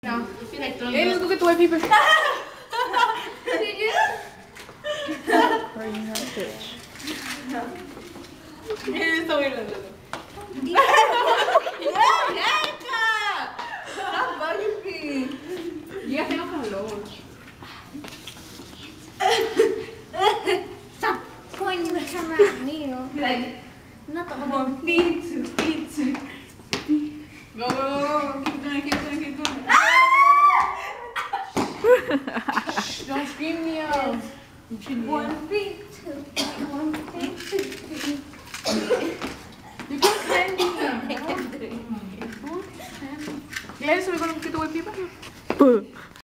No, Hey, let's go get the white paper. Did you? Crying out bitch. Here's the way to do Stop bugging me. Ya tengo calor. Stop pointing the camera at me. Like, not the one. Pizza. Go. Keep going. Don't scream me out. One feet, two feet, one feet, two feet. You can't hand me them. Gladys, are we going to get the white paper?